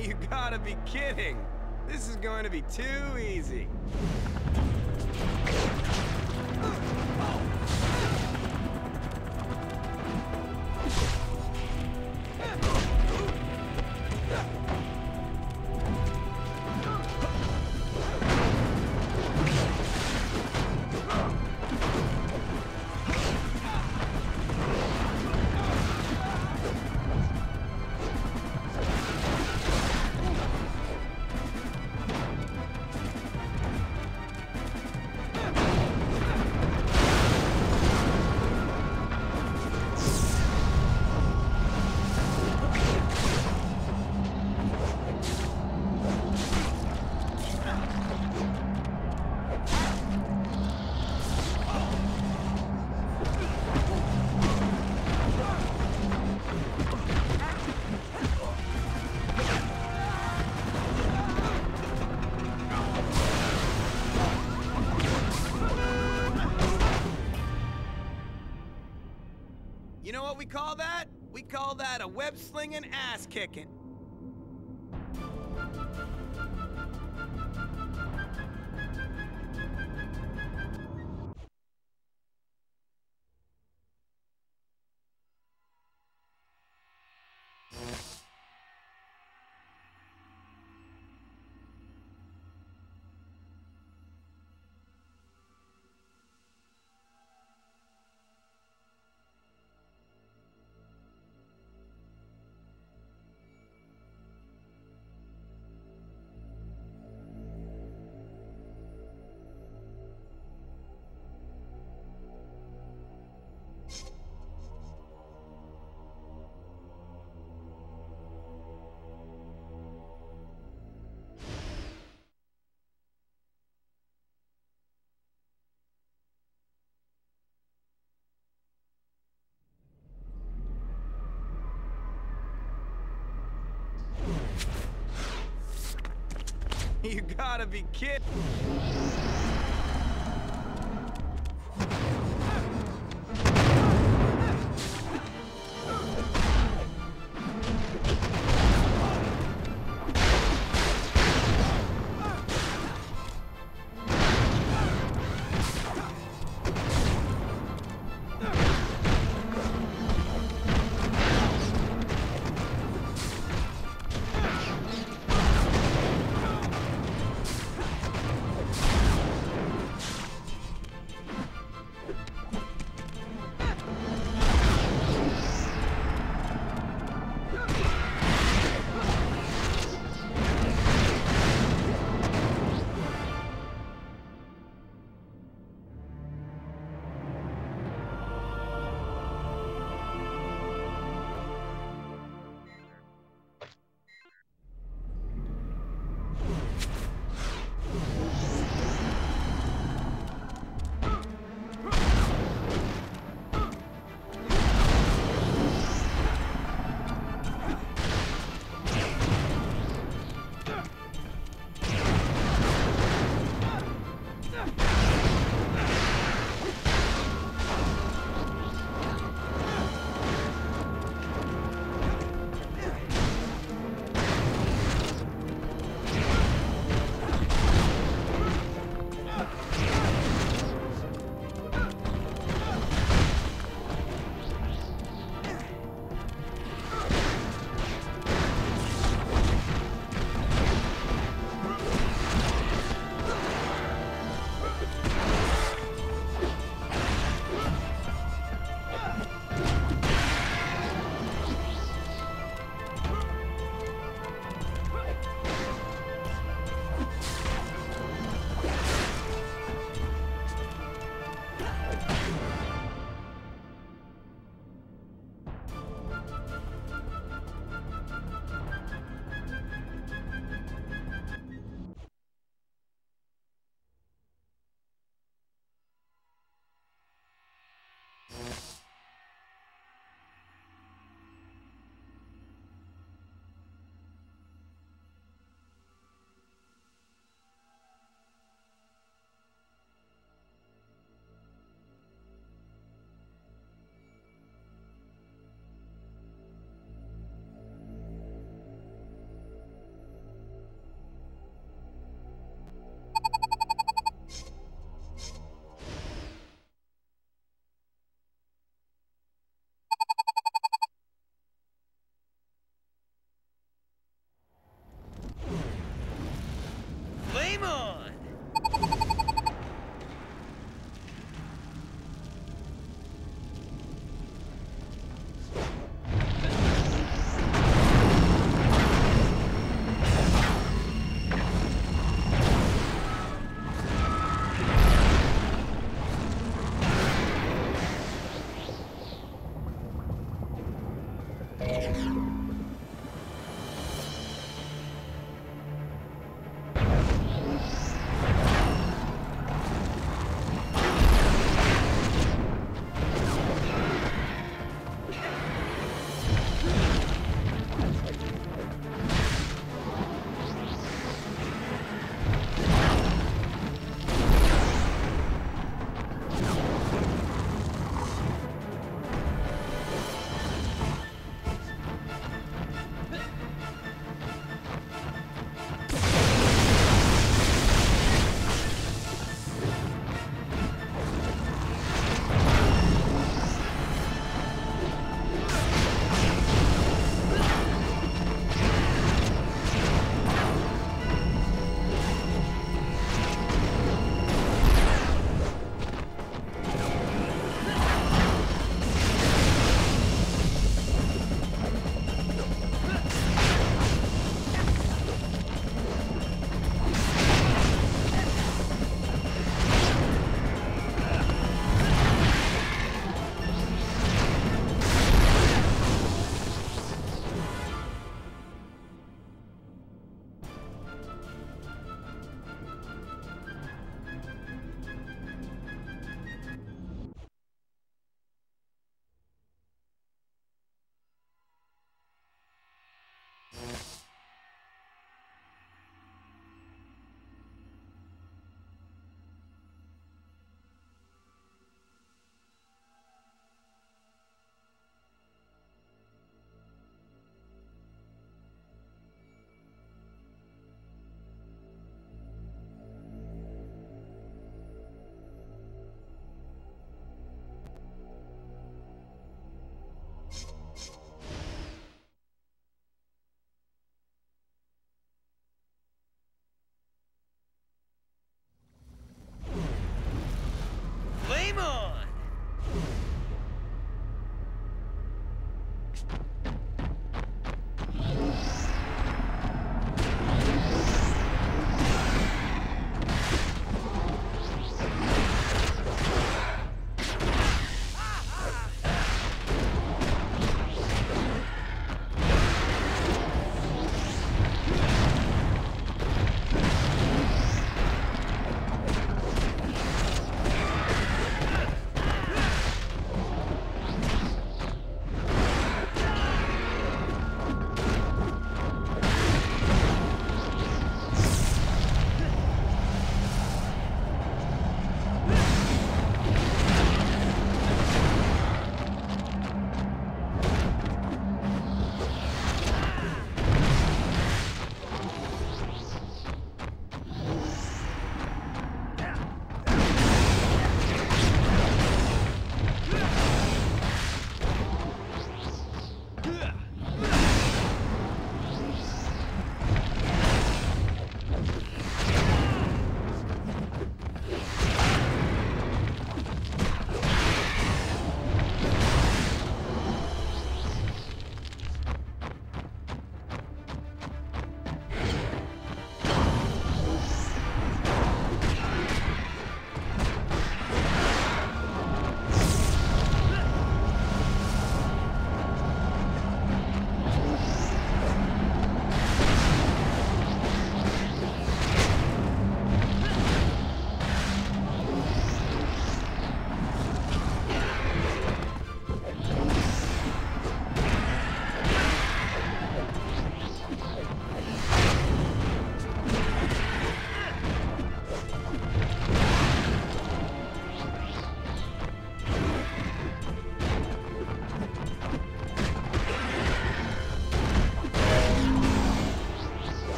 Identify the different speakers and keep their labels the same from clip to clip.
Speaker 1: You gotta be kidding! This is going to be too easy. You know what we call that? We call that a web-slinging ass-kicking. You gotta be kidding.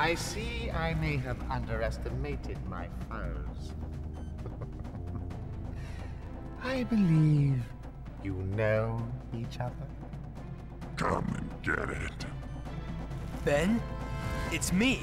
Speaker 2: I see I may have underestimated my foes. I believe you know each other.
Speaker 3: Come and get it.
Speaker 1: Ben? It's me.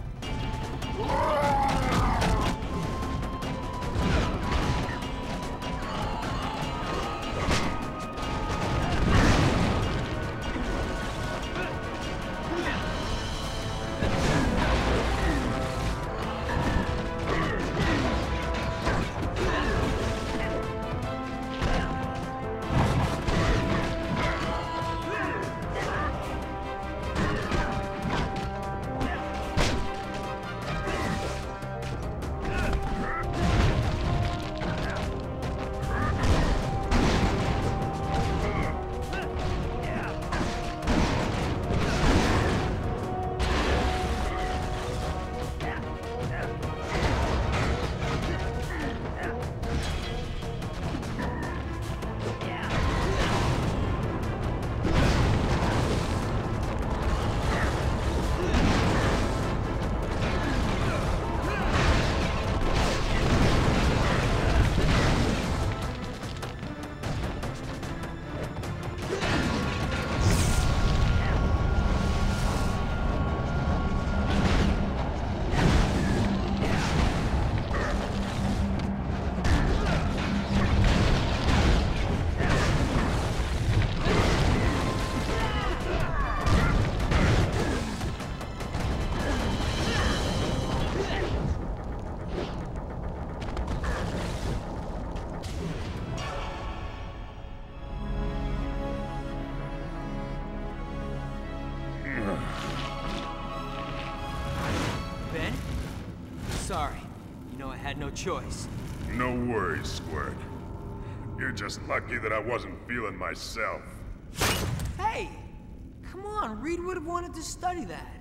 Speaker 1: Ben? Sorry. You know I had no choice.
Speaker 3: No worries, Squirt. You're just lucky that I wasn't feeling myself.
Speaker 1: Hey! Come on, Reed would have wanted to study that.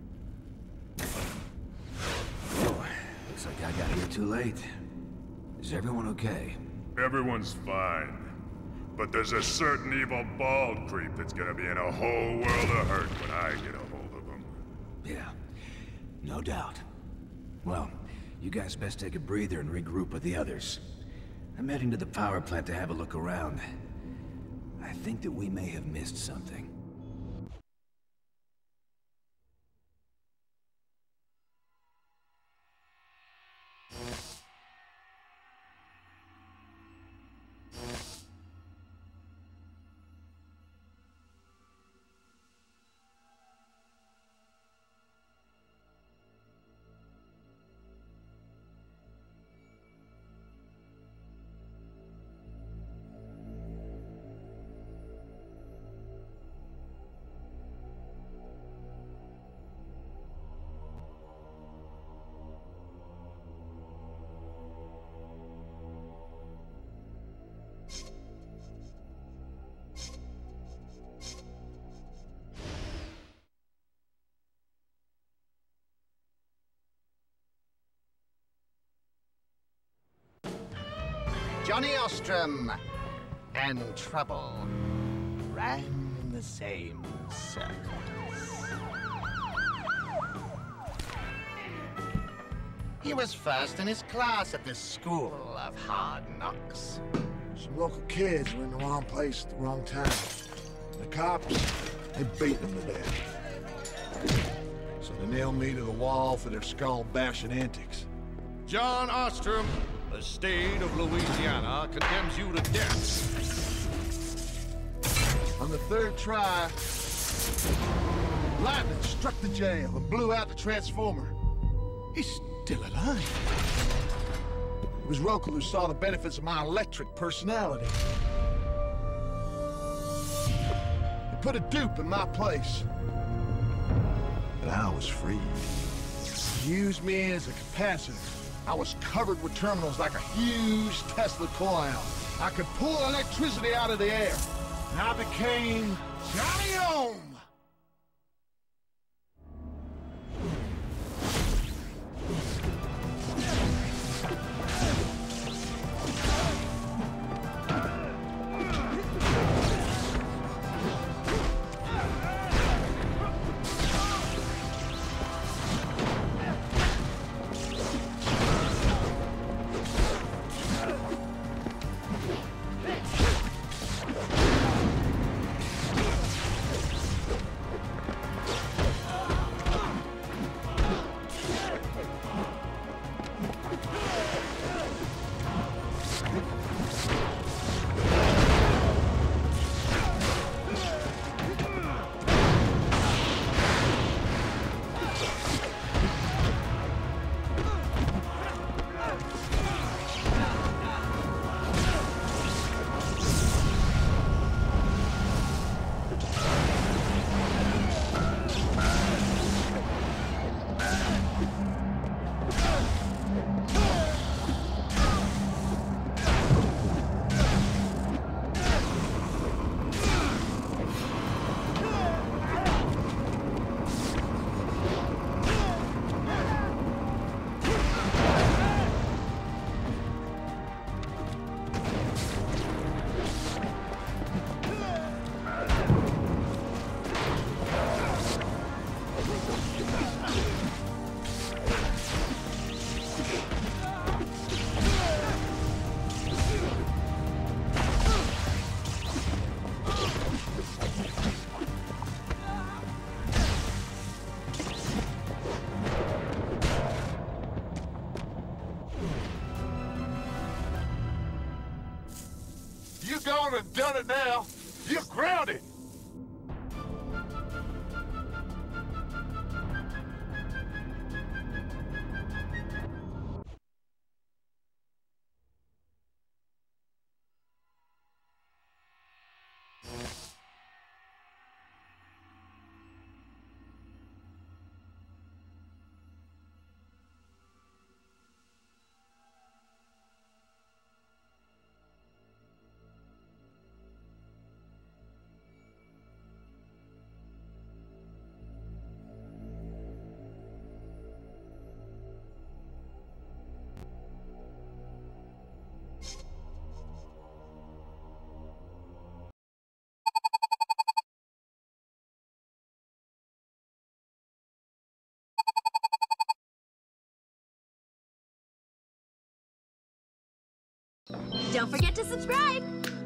Speaker 4: Oh, looks like I got here too late. Is everyone okay?
Speaker 3: Everyone's fine. But there's a certain evil bald creep that's gonna be in a whole world of hurt when I get a hold of him.
Speaker 4: Yeah, no doubt. Well, you guys best take a breather and regroup with the others. I'm heading to the power plant to have a look around. I think that we may have missed something.
Speaker 2: Johnny Ostrom and Trouble ran in the same circles. He was first in his class at this school of hard knocks.
Speaker 5: Some local kids were in the wrong place at the wrong time. The cops, they beat them to death. So they nailed me to the wall for their skull-bashing antics.
Speaker 6: John Ostrom, the state of Louisiana condemns you to death.
Speaker 5: On the third try, lightning struck the jail and blew out the transformer. He's still alive. It was Rokel who saw the benefits of my electric personality. He put a dupe in my place. But I was free. He used me as a capacitor. I was covered with terminals like a huge Tesla coil. I could pull electricity out of the air. And I became Johnny Ohm! done done it now. You're grounded.
Speaker 7: Don't forget to subscribe!